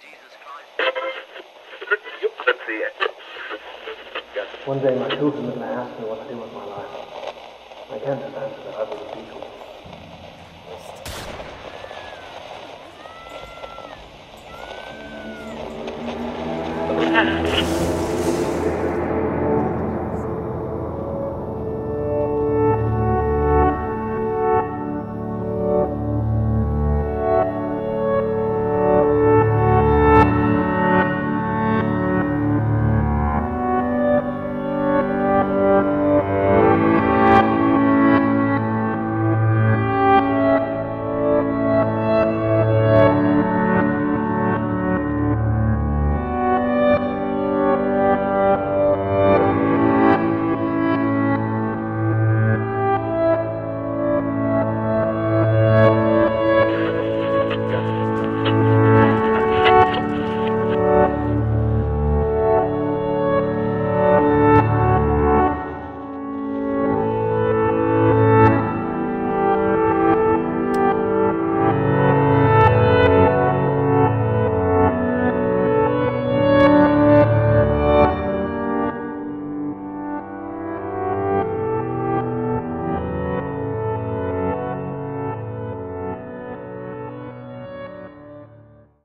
One day my children are going to ask me what I do with my life. I can't just answer that I was a beetle.